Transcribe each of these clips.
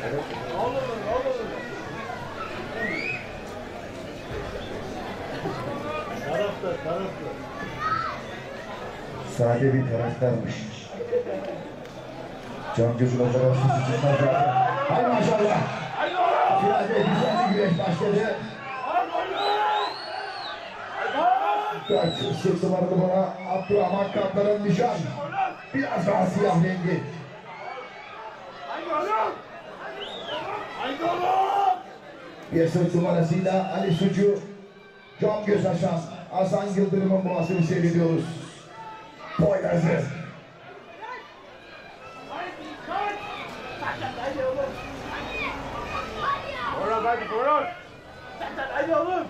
Sade bir taraftarmış. Can gözü olarak susuzluklar zaten. Hay maşallah. Finalde güzel bir güreş başladı. 4 numaralı bana Abdurrahman Kaplan'ın nişan. Biraz daha siyah rengi. Bir sırt numarasıyla Ali Sucu, Can Göz Hasan, Hasan Yıldırım'ın boğazını seyrediyoruz. Poyraz'ı. Hadi Boran. Hadi oğlum.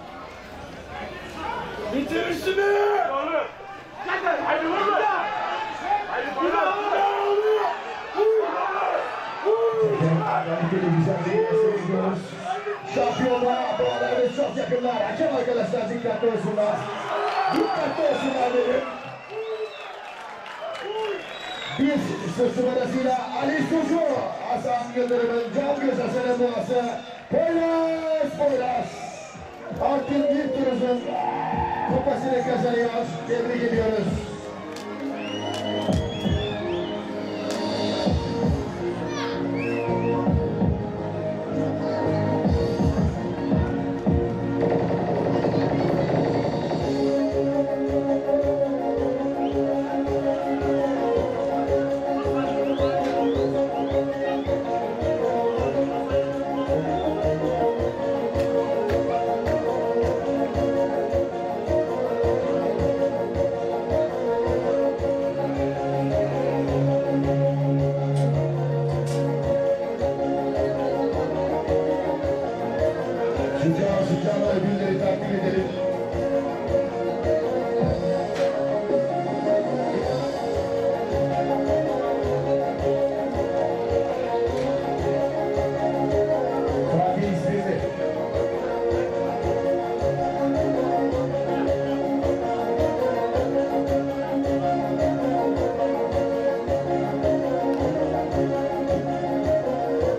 Bitir işini. Oğlum. Hadi oğlum. Hadi Boran. Kaliteli güzel bir seyrediyoruz. Şampiyonluğa bağlarımız çok yakınlar. Hakem arkadaşlar dikkatli olsunlar. Dikkatli olsunlar dedim. Bir sırt numarasıyla Ali Sucu, Hasan Yıldırım'ın Can Göz Hasan'ın boğası. Poyraz. Altın bir turuzun kupasını kazanıyor. Tebrik ediyoruz. Sıcağı ödülleri